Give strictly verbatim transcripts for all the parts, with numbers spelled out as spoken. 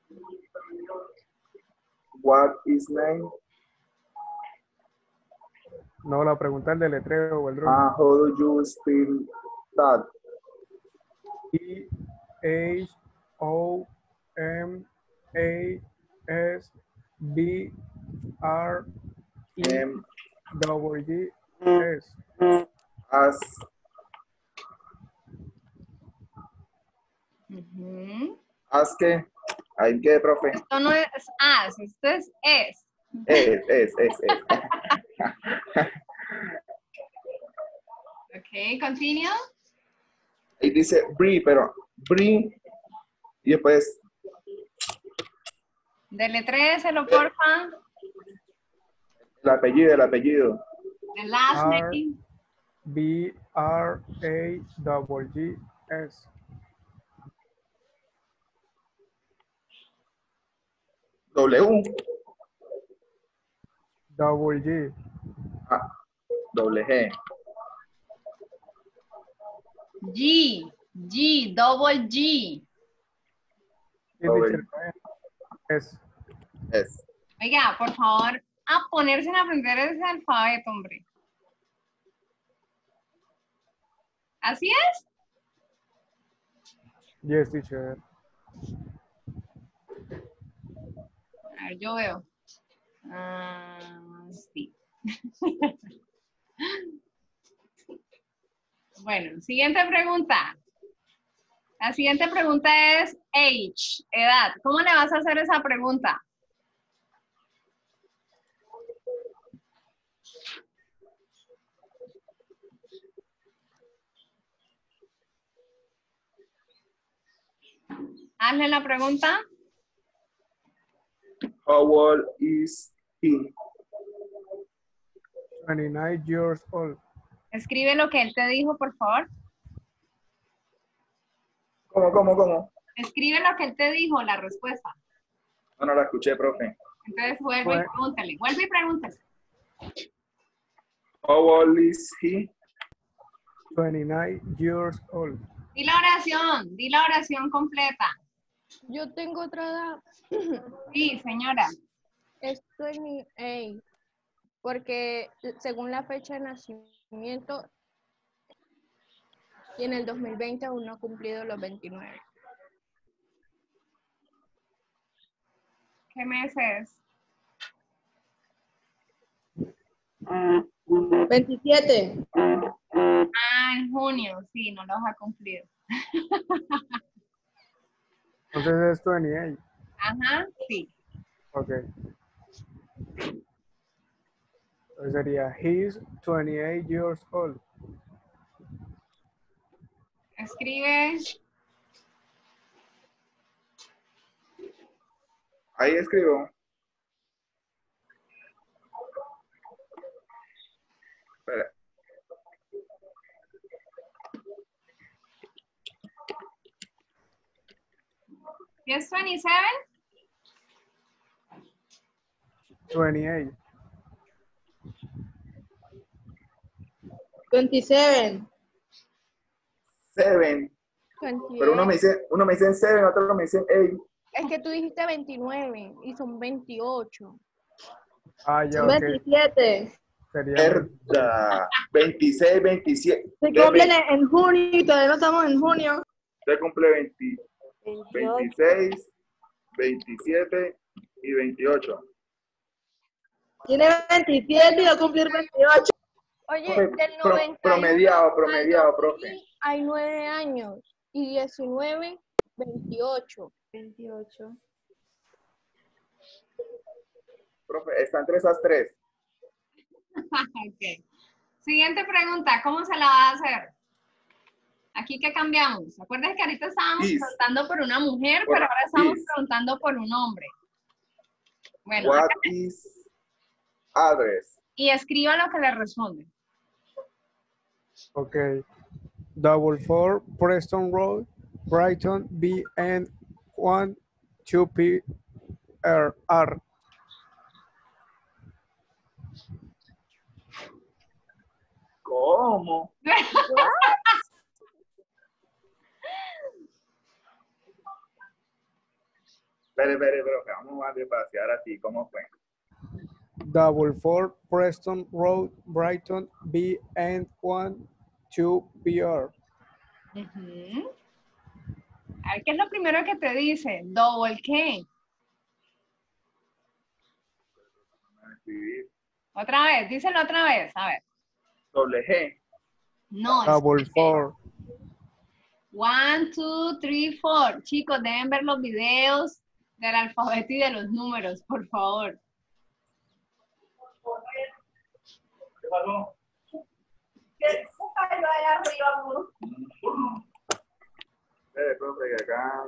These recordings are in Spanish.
What is name? No, la pregunta del deletreo o el drum. Ah, how do you spell that? E H O M A S B R E M W G S. as Ujú. as que. ¿Ahí qué, profe? Esto no es as, esto es es. Es, es, es, es. Ok, continue. Ahí dice Brie, pero Brie y después Deletréselo, porfa. el apellido, el apellido. The last R name. B R A W G S. W. Double G. Ah, doble G. G, G, double G. ¿Qué Double. dice? S. Es. Oiga, por favor, a ponerse a aprender ese alfabeto, hombre. ¿Así es? Yes, teacher. A ver, yo veo. Ah, sí. Bueno, siguiente pregunta. La siguiente pregunta es age, edad. ¿Cómo le vas a hacer esa pregunta? Hazle la pregunta. How old is he? twenty-nine years old. Escribe lo que él te dijo, por favor. ¿Cómo, cómo, cómo? Escribe lo que él te dijo, la respuesta. No, no la escuché, profe. Entonces vuelve y Bueno. pregúntale. Vuelve y pregúntale. How old is he? twenty-nine years old. Di la oración, di la oración completa. Yo tengo otra edad. Sí, señora. Es veintiocho. Porque según la fecha de nacimiento, y en el dos mil veinte aún no ha cumplido los veintinueve. ¿Qué mes es? veintisiete. Ah, en junio. Sí, no los ha cumplido. Entonces es twenty-eight. Ajá, sí. Ok. Entonces sería, he's twenty-eight years old. Escribe. Ahí escribo. Espera. ¿Sí es veintisiete? twenty-eight. veintisiete. Seven. Pero uno me dice, uno me dice en seven, otro me dice en eight. Es que tú dijiste veintinueve y son veintiocho. Ah, ya, Son ok. veintisiete. Sería Verdad. veintiséis, veintisiete. Se De cumplen veinte. en junio y todavía no estamos en junio. Usted cumple veinte, veintiséis, veintisiete y veintiocho. Tiene veintisiete y va a cumplir veintiocho. Oye, Profe, del pro- noventa y uno promediado, al promediado, dos profe. mil hay nueve años y diecinueve, veintiocho. veintiocho. Profe, está entre esas tres. Ok. Siguiente pregunta. ¿Cómo se la va a hacer? Aquí que cambiamos. Acuérdense que ahorita estábamos Is. preguntando por una mujer, Por pero ahora estamos is. preguntando por un hombre. Bueno, What acá- is address? y escriba lo que le responde. Ok. Double four Preston Road, Brighton, B N one two P R R. ¿Cómo? Espere, espere, pero que vamos a despaciar así. ¿Cómo fue? Double four Preston Road, Brighton, B N one two P R. Ujú. A ver, ¿qué es lo primero que te dice? Double qué. Escribir. Otra vez, díselo otra vez, a ver. Doble G. No, Double es four. one, two, three, four. Chicos, deben ver los videos del alfabeto y de los números, por favor. ¿Qué pasó? Espere, profe, que acá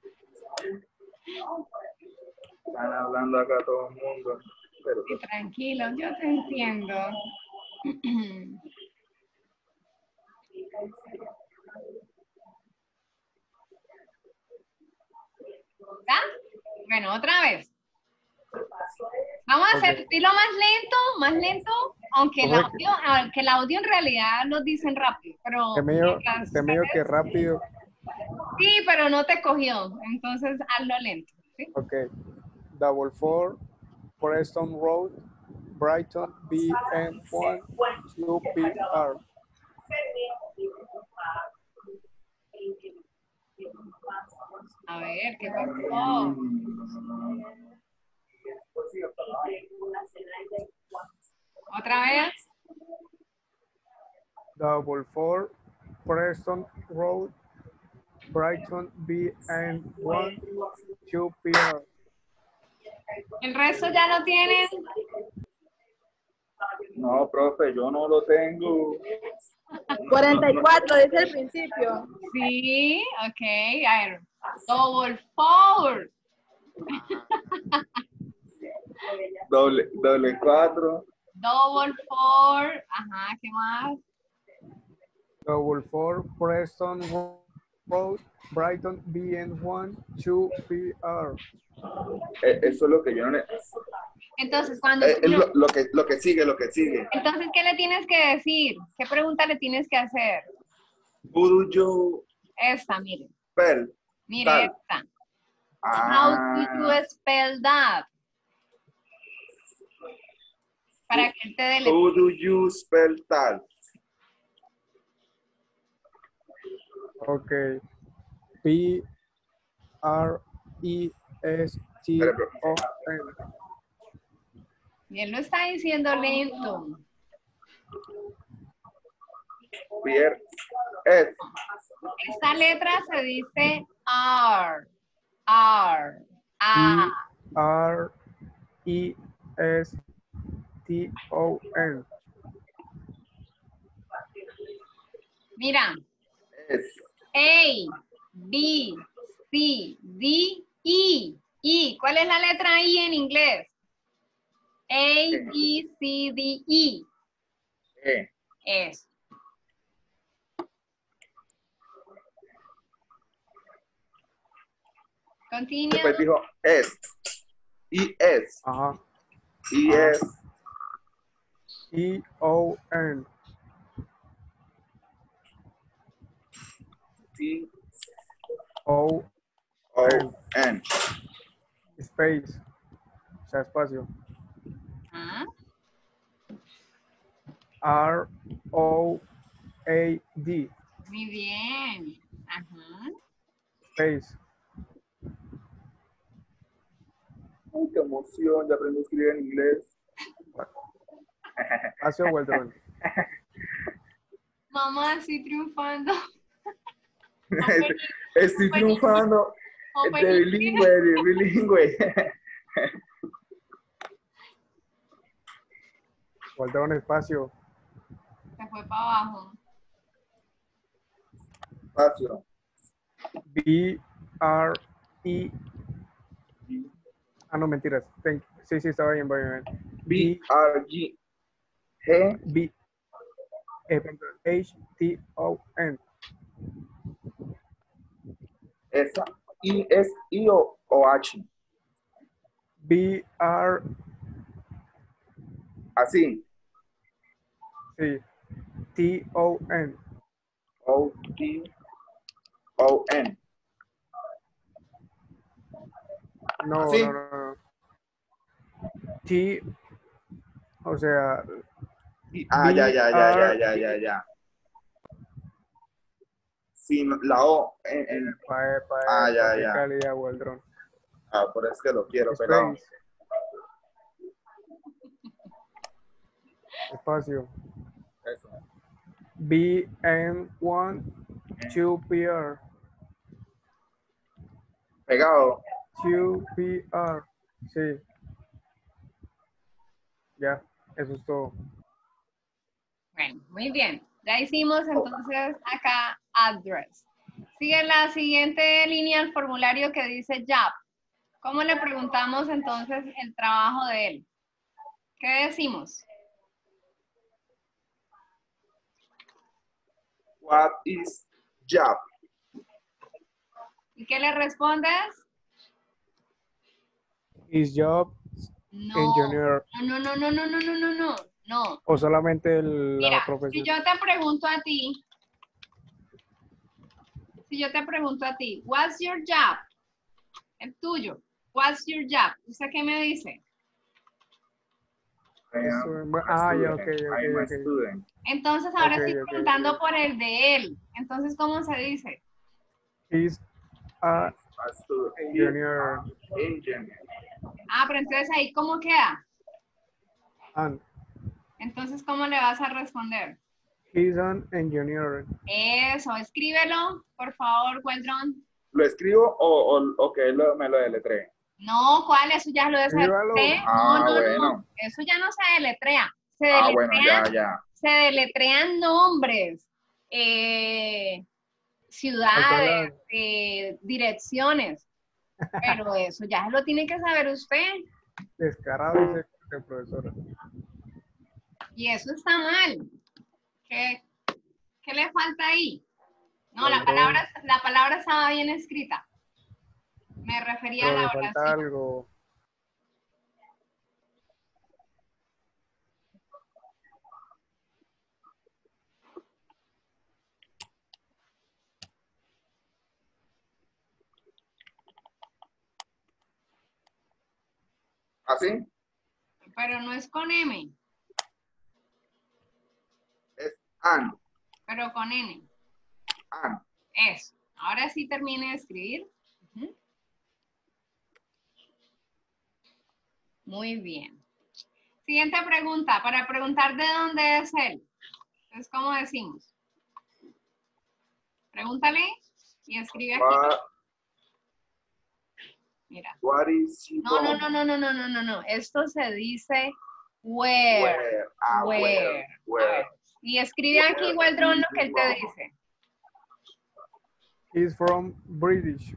están hablando acá todo el mundo. Pero, Sí, tranquilo, yo te entiendo. ¿Ya? Bueno, otra vez. Vamos a hacer Ok. estilo más lento, más lento, aunque el Correcto. audio, aunque el audio en realidad lo dicen rápido, pero Te medio, mientras te medio que ustedes- rápido. sí, pero no te cogió, entonces hazlo lento, ¿sí? Ok. Double four Preston Road, Brighton, B N one two P R. A ver, ¿qué pasó? Otra vez. Double four Preston Road, Brighton, B N one two P R. El resto ya lo tienen. no, profe, yo no lo tengo. cuarenta y cuatro, dice el principio. Sí, ok. A ver. Double four. Doble, doble cuatro. Double four. Ajá, ¿qué más? Double four Preston Road, Brighton, B N one two P R. Eh, Eso es lo que yo no le... Entonces, cuando... Eh, es no, lo, lo que, lo que sigue, lo que sigue. entonces, ¿qué le tienes que decir? ¿Qué pregunta le tienes que hacer? Who do you Esta, mire. spell? Mire Tal. esta. How do Ah, you spell that? Para que él te dé... who do you spell tal? Ok. P R E S T Espere, profe. O N. Y él lo está diciendo lento. Pierre S. Esta letra se dice R. R. A. P R E S T O N. Mira. S. A, B, C, D, E. E. ¿Cuál es la letra I en inglés? A, B, C, D, E. E. Es. Continúa. Después dijo S. I S. Ajá. I Ah. S. E O N. T. O O. N. space. O sea, espacio. Ah, R O A D. muy bien. Ajá. Space. Ay, qué emoción, ya aprendí a escribir en inglés. Espacio o el dron. Mamá, estoy triunfando. Estoy triunfando de bilingüe, de bilingüe. O el dron espacio. Se fue para abajo. Espacio. B R E. Ah, no, mentiras. Thank you. Sí, sí, estaba bien, bien, bien. B R G. G. B eh, perdón, H T O N. Esa. I es I o, o H. B R Así. sí, T O N. O T O N. No, ¿Así? no, no, no. T, o sea, Ah, ya, ya, ya, ya, B R. ya, ya, ya. Sin la O. En, en- Epa, epa, Ah, epa, ya, qué ya. calidad, Waldron. Ah, por eso es que lo quiero, pelado. Space. Espacio. Eso. B N one, two P R. Pegado. two P R. Sí. Ya, eso es todo. Bueno, muy bien. Ya hicimos entonces acá address. Sigue la siguiente línea del formulario que dice job. ¿Cómo le preguntamos entonces el trabajo de él? ¿Qué decimos? What is job? ¿Y qué le respondes? His job, No. engineer. No, no, no, no, no, no, no, no, no. O solamente el- la Mira, si profesión. yo te pregunto a ti, si yo te pregunto a ti, what's your job? El tuyo. What's your job? ¿Usted qué me dice? I am Eso, a ah, ya, student. ok, I am ok, a ok. student. Entonces ahora Ok, estoy ok, preguntando ok. por el de él. Entonces, ¿cómo se dice? He's a A student. engineer. Engineer. Ah, pero entonces ahí, ¿cómo queda? And Entonces, ¿cómo le vas a responder? he's an engineer. Eso, escríbelo, por favor, Waldron. ¿Lo escribo o, o, o que él lo- me lo deletree? No, ¿cuál? Eso ya lo Escríbalo. deletreé. Ah, No, no, no. bueno. Eso ya no se deletrea. Se Ah, bueno, deletrean, ya, ya. se deletrean nombres, eh, ciudades, Alcalá. eh, direcciones. Pero eso ya lo tiene que saber usted. Descarado, dice el profesor. Y eso está mal. ¿Qué, qué le falta ahí? No, la Waldron. palabra, la palabra estaba bien escrita. Me refería Pero a la le falta oración. algo. ¿Así? Pero no es con M, Es an. pero con N. An. Eso. Ahora sí termine de escribir. Ujú. Muy bien. Siguiente pregunta. Para preguntar de dónde es él. Entonces, ¿cómo decimos? Pregúntale y escribe aquí. What, Mira. what is she No, no, from? no, no, no, no, no, no, no. Esto se dice where. Where? Ah, Where. where. A Where. ver. Y escribe aquí, Waldron, lo que él te dice. He's from British.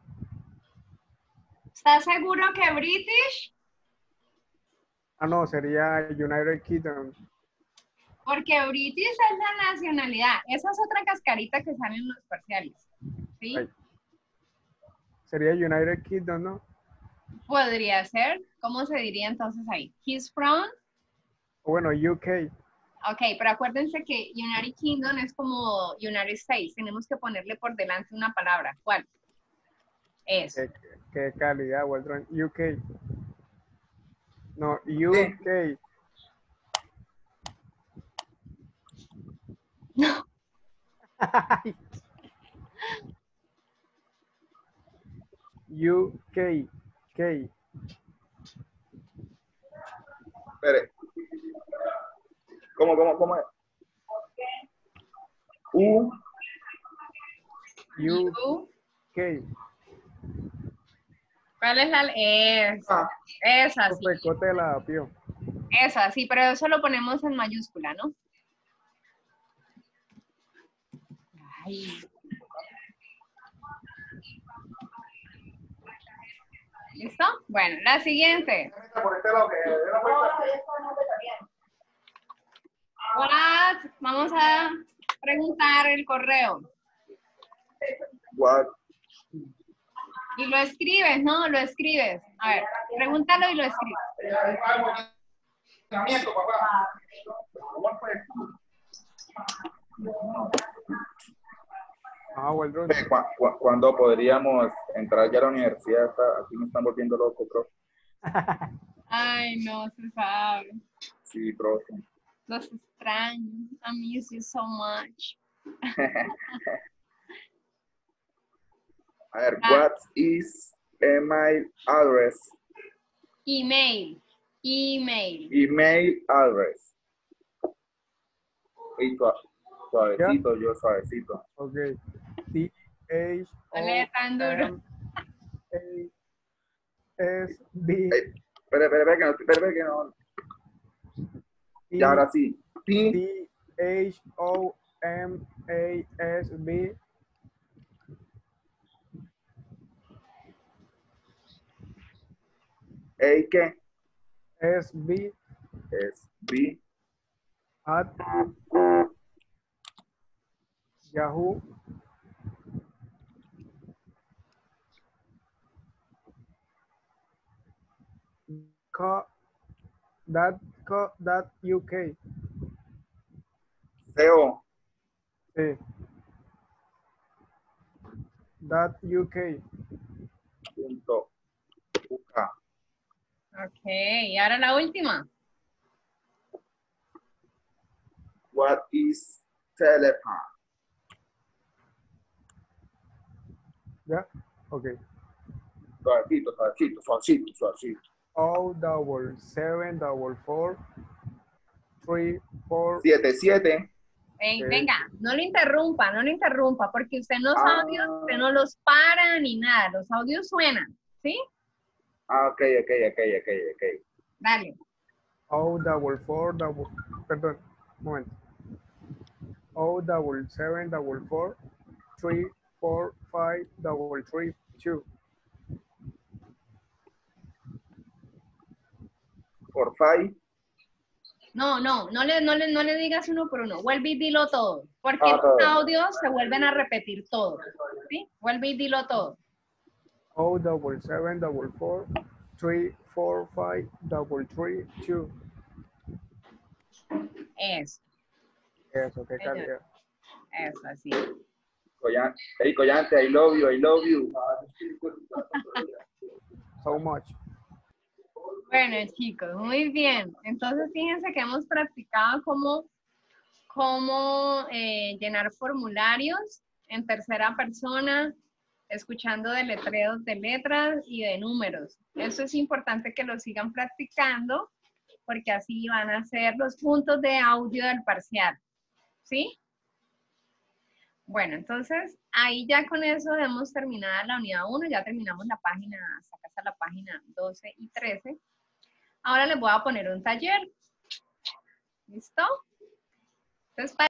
¿Estás seguro que British? Ah, no, sería United Kingdom. Porque British es la nacionalidad. Esa es otra cascarita que sale en los parciales. ¿Sí? Ay. Sería United Kingdom, ¿no? Podría ser. ¿Cómo se diría entonces ahí? He's from. O bueno, U K. Ok, pero acuérdense que United Kingdom es como United States. Tenemos que ponerle por delante una palabra. ¿Cuál? Es. Qué, qué calidad, Waldron. U K. No, U K. No. U K. K. Espere. ¿Cómo, cómo, cómo es? U. U U. K. ¿Cuál es la? Esa. Ah, Esa, sí. Pecote de la Pío. Esa, sí, pero eso lo ponemos en mayúscula, ¿no? Ay. ¿Listo? Bueno, la siguiente. por este lado que de la vuelta. What? Vamos a preguntar el correo. What? Y lo escribes, ¿no? Lo escribes. A ver, pregúntalo y lo escribes. papá. Ah, well done. Ve, cu- cu- ¿Cuándo podríamos entrar ya a la universidad? Está- Aquí me están volviendo loco, bro. Ay, no se sabe. Sí, bro. Los extraño. I miss you so much. A ver, Ah. what is email address? Email. Email. Email address. Y sua- suavecito, yo suavecito. Ok. T H No le dé tan duro. O M A S B Espera, espera, espera, que no, espera, espera, que no. Y ahora sí. T, T H O M A S B A, ¿qué? S B Es B, at Yahoo co dot co dot U K. C, O. Sí. Dot U K. Punto. U, K. Ok, y ahora la última. What is telephone? ¿Ya? Ok. Suavecito, suavecito, suavecito, suavecito. O double seven double four three four. Siete, siete. Ven, Ok. Venga, no lo interrumpa, no lo interrumpa, porque usted los Ah. audios, usted no los para ni nada, los audios suenan, ¿sí? Ah, ok, ok, ok, ok, ok. Dale. O double four double. Perdón, un momento. O double seven double four three four five double three two. Por five. No, no, no le, no, le, no le digas uno por uno, vuelve y dilo todo, porque Ah, los todo. audios se vuelven a repetir todos, ¿sí? Vuelve y dilo todo. O double seven double four three four five double three two. Eso, Eso, qué Señor. calidad. eso, así. Collante, hey, Collante, I love you, I love you. So much. Bueno, chicos, muy bien. Entonces, fíjense que hemos practicado cómo, cómo eh, llenar formularios en tercera persona, escuchando deletreos de letras y de números. Eso es importante que lo sigan practicando, porque así van a ser los puntos de audio del parcial. ¿Sí? Bueno, entonces, ahí ya con eso hemos terminado la unidad uno, ya terminamos la página, hasta acá está la página doce y trece. Ahora les voy a poner un taller. ¿Listo? Entonces,